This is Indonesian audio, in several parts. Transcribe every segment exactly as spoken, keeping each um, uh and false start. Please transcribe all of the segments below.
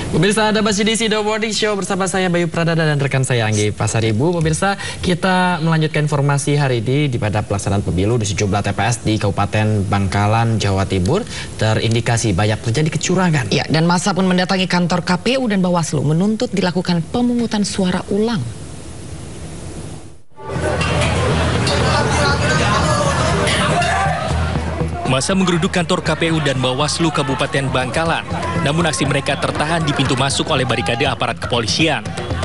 Pemirsa, ada masih di The Morning Show bersama saya Bayu Pradana dan rekan saya Anggi Pasaribu. Pemirsa, kita melanjutkan informasi hari ini di pada pelaksanaan pemilu di sejumlah T P S di Kabupaten Bangkalan, Jawa Timur terindikasi banyak terjadi kecurangan. Ya, dan massa pun mendatangi kantor K P U dan Bawaslu menuntut dilakukan pemungutan suara ulang. Massa menggeruduk kantor K P U dan Bawaslu Kabupaten Bangkalan. Namun aksi mereka tertahan di pintu masuk oleh barikade aparat kepolisian.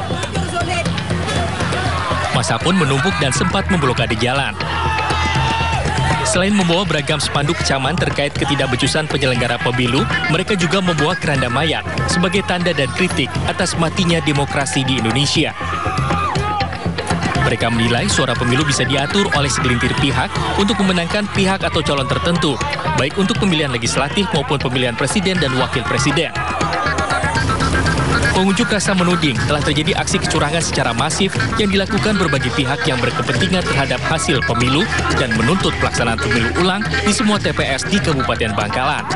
Massa pun menumpuk dan sempat memblokade jalan. Selain membawa beragam spanduk kecaman terkait ketidakbecusan penyelenggara pemilu, mereka juga membawa keranda mayat sebagai tanda dan kritik atas matinya demokrasi di Indonesia. Mereka menilai suara pemilu bisa diatur oleh segelintir pihak untuk memenangkan pihak atau calon tertentu, baik untuk pemilihan legislatif maupun pemilihan presiden dan wakil presiden. Pengunjuk rasa menuding telah terjadi aksi kecurangan secara masif yang dilakukan berbagai pihak yang berkepentingan terhadap hasil pemilu dan menuntut pelaksanaan pemilu ulang di semua T P S di Kabupaten Bangkalan.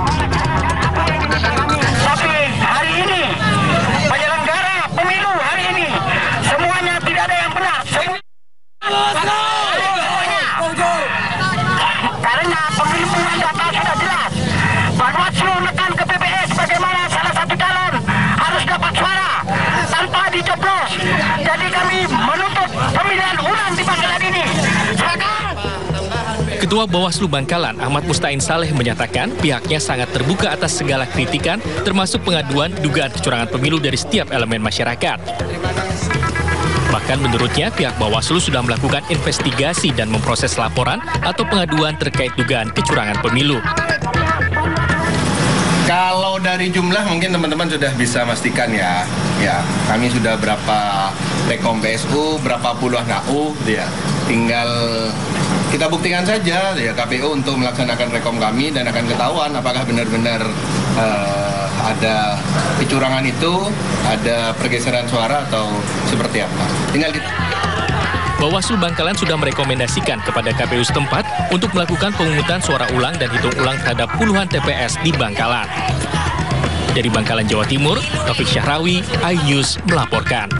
Tapi hari ini, penyelenggara pemilu hari ini, semuanya tidak ada yang benar. Karena penghitungan data sudah jelas. Bawaslu menekan ke P P S bagaimana salah satu calon harus dapat suara tanpa dicoblos. Jadi kami menuntut pemilihan ulang di Bangkalan ini. Ketua Bawaslu Bangkalan, Ahmad Mustain Saleh menyatakan pihaknya sangat terbuka atas segala kritikan, termasuk pengaduan dugaan kecurangan pemilu dari setiap elemen masyarakat. Bahkan menurutnya pihak Bawaslu sudah melakukan investigasi dan memproses laporan atau pengaduan terkait dugaan kecurangan pemilu. Kalau dari jumlah mungkin teman-teman sudah bisa pastikan ya, ya kami sudah berapa rekom P S U, berapa puluhan K U, ya tinggal kita buktikan saja ya K P U untuk melaksanakan rekom kami dan akan ketahuan apakah benar-benar uh, ada kecurangan itu, ada pergeseran suara atau seperti apa. Tinggal di... Bawaslu Bangkalan sudah merekomendasikan kepada K P U setempat untuk melakukan pemungutan suara ulang dan hitung ulang terhadap puluhan T P S di Bangkalan. Dari Bangkalan, Jawa Timur, Taufik Syahrawi, iNews melaporkan.